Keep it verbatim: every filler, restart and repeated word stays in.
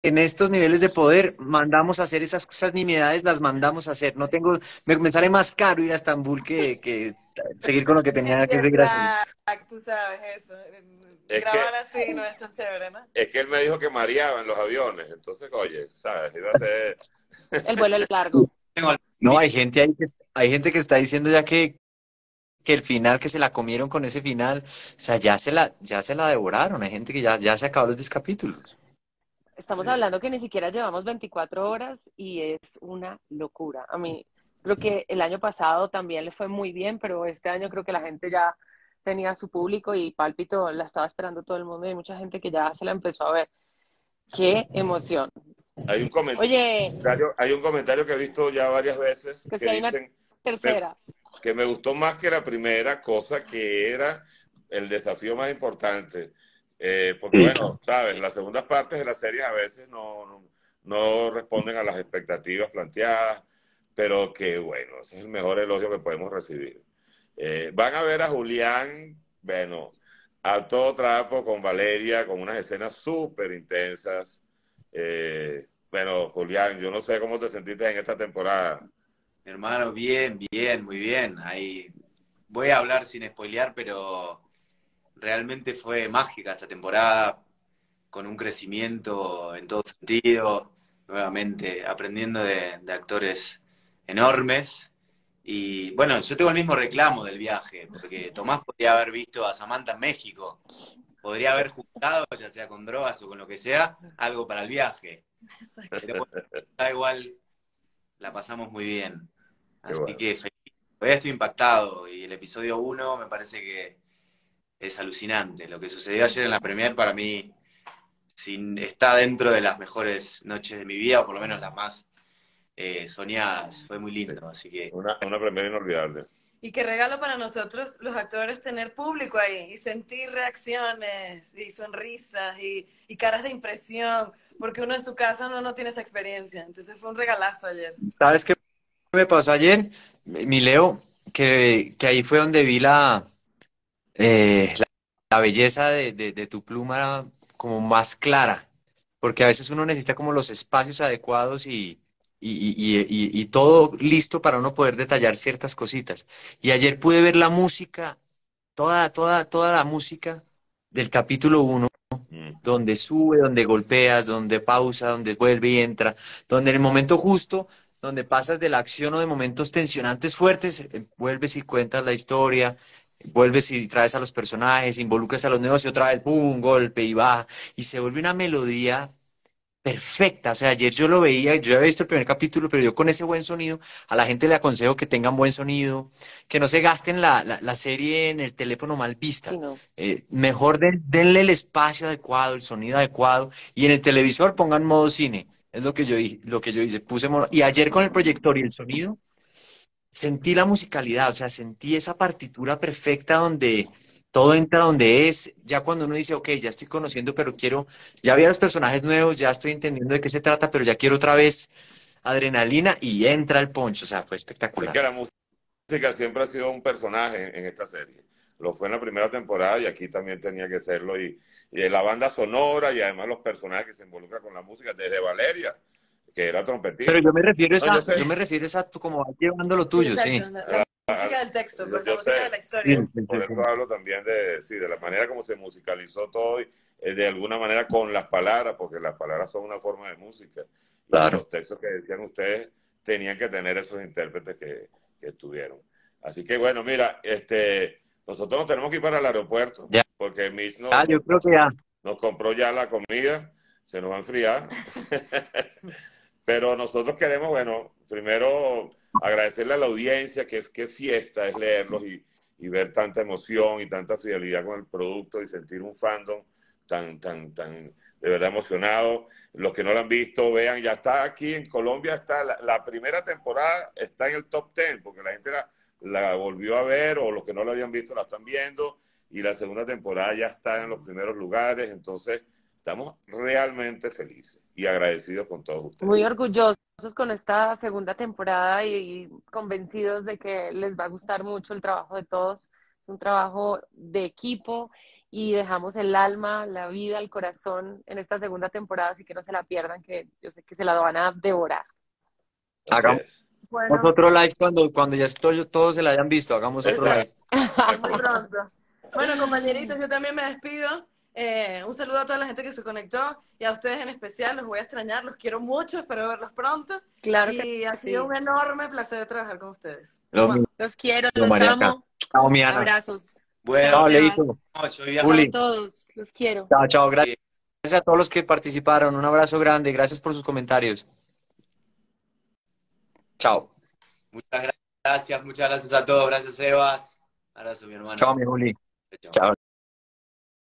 en estos niveles de poder mandamos a hacer esas, esas nimiedades, las mandamos a hacer. No tengo, me, me sale más caro ir a Estambul que, que seguir con lo que El tenía que jet seguir haciendo. lag, tú sabes eso. Es Grabar que, así no es tan chévere, ¿no? es que él me dijo que mareaba en los aviones, entonces, oye, ¿sabes? Iba a ser... El vuelo largo. Tengo No, hay gente ahí que, hay gente que está diciendo ya que, que el final, que se la comieron con ese final, o sea, ya se la, ya se la devoraron. Hay gente que ya, ya se acabó los diez capítulos. Estamos Sí. hablando que ni siquiera llevamos veinticuatro horas y es una locura. A mí creo que el año pasado también le fue muy bien, pero este año creo que la gente ya tenía su público y Pálpito la estaba esperando todo el mundo y hay mucha gente que ya se la empezó a ver. ¡Qué emoción! Hay un Oye, comentario, hay un comentario que he visto ya varias veces que que si hay una dicen me- tercera. que me gustó más que la primera, cosa que era el desafío más importante. Eh, porque Sí. bueno, sabes, las segundas partes de las series a veces no, no, no responden a las expectativas planteadas, pero que bueno, ese es el mejor elogio que podemos recibir. Eh, van a ver a Julián, bueno, a todo trapo con Valeria, con unas escenas súper intensas. Eh, bueno, Julián, yo no sé cómo te sentiste en esta temporada. Hermano, bien, bien, muy bien. Ahí voy a hablar sin spoilear, pero realmente fue mágica esta temporada, con un crecimiento en todo sentido, nuevamente aprendiendo de, de actores enormes. Y bueno, yo tengo el mismo reclamo del viaje, porque Tomás podría haber visto a Samantha en México, podría haber juntado, ya sea con drogas o con lo que sea, algo para el viaje. Pero bueno, da igual, la pasamos muy bien. Qué Así bueno. que feliz. Todavía estoy impactado y el episodio uno me parece que es alucinante. Lo que sucedió ayer en la premier para mí sin, está dentro de las mejores noches de mi vida, o por lo menos las más eh, soñadas. Fue muy Sí. lindo, así que Una, una primera inolvidable. Y qué regalo para nosotros, los actores, tener público ahí y sentir reacciones y sonrisas y, y caras de impresión, porque uno en su casa no, no tiene esa experiencia. Entonces fue un regalazo ayer. ¿Sabes qué me pasó ayer? Mi Leo, que, que ahí fue donde vi la, eh, la, la belleza de, de, de tu pluma como más clara, porque a veces uno necesita como los espacios adecuados y, y, y, y, y todo listo para uno poder detallar ciertas cositas. Y ayer pude ver la música, toda, toda, toda la música del capítulo uno, Mm. donde sube, donde golpeas, donde pausa, donde vuelve y entra, donde en el momento justo, donde pasas de la acción o de momentos tensionantes fuertes, eh, vuelves y cuentas la historia, vuelves y traes a los personajes, involucras a los nuevos y otra vez, ¡pum!, golpe y baja, y se vuelve una melodía perfecta. O sea, ayer yo lo veía, yo había visto el primer capítulo, pero yo con ese buen sonido, a la gente le aconsejo que tengan buen sonido, que no se gasten la, la, la serie en el teléfono mal Sí, vista. no. Eh, mejor den- denle el espacio adecuado, el sonido adecuado, y en el televisor pongan modo cine. Es lo que yo, hi- lo que yo hice, puse modo- y ayer con el proyector y el sonido, sentí la musicalidad, o sea, sentí esa partitura perfecta donde todo entra donde es, ya cuando uno dice, ok, ya estoy conociendo, pero quiero, ya vi a los personajes nuevos, ya estoy entendiendo de qué se trata, pero ya quiero otra vez adrenalina y entra el poncho, o sea, fue Es espectacular. que la música siempre ha sido un personaje en, en esta serie. Lo fue en la primera temporada y aquí también tenía que serlo. Y, y la banda sonora y además los personajes que se involucran con la música, desde Valeria, que era Pero yo trompetista. me refiero No, yo esa, yo sé, me refiero esa tú como vas llevando lo Sí, tuyo, exacto. sí. La, la música del texto, yo, pues la yo música de sé, la Sí, historia. sí, por sí, eso sí. hablo también de, sí, de la manera como se musicalizó todo y eh, de alguna manera con las palabras, porque las palabras son una forma de música y Claro. los textos que decían ustedes tenían que tener esos intérpretes que, que estuvieron. Así que bueno, mira, este, nosotros nos tenemos que ir para el aeropuerto Ya, porque Mitch ya, nos, yo nos, creo que ya. nos compró ya la comida, se nos va a enfriar. Pero nosotros queremos, bueno, primero agradecerle a la audiencia, que es que fiesta es leerlos y, y ver tanta emoción y tanta fidelidad con el producto y sentir un fandom tan, tan, tan, de verdad emocionado. Los que no lo han visto, vean, ya está aquí en Colombia, está la, la primera temporada, está en el top diez, porque la gente la, la volvió a ver o los que no la habían visto la están viendo y la segunda temporada ya está en los primeros lugares, entonces estamos realmente felices y agradecidos con todos ustedes. Muy orgullosos con esta segunda temporada y, y convencidos de que les va a gustar mucho el trabajo de todos. Es un trabajo de equipo y dejamos el alma, la vida, el corazón en esta segunda temporada, así que no se la pierdan, que yo sé que se la van a devorar. Así Hagamos es. Bueno, otro live cuando, cuando ya estoy, todos se la hayan visto. Hagamos otro live. Exacto. Muy pronto. Bueno, compañeritos, yo también me despido. Eh, un saludo a toda la gente que se conectó y a ustedes en especial. Los voy a extrañar, los quiero mucho, espero verlos pronto. claro Y que ha sí. sido un enorme placer trabajar con ustedes. Lo Mua. mismo, Los quiero, los Mariaca. amo. Chao, mi Ana. Abrazos. Bueno, Chao, Chao, Sebas. Leito. yo voy Chao a- Juli. a todos. Los quiero. Chao, chao. Gracias a todos los que participaron. Un abrazo grande. Gracias por sus comentarios. Chao. Muchas gracias, muchas gracias a todos. Gracias, Sebas. Abrazo, mi hermano. Chao, mi Juli. Chao. Chao.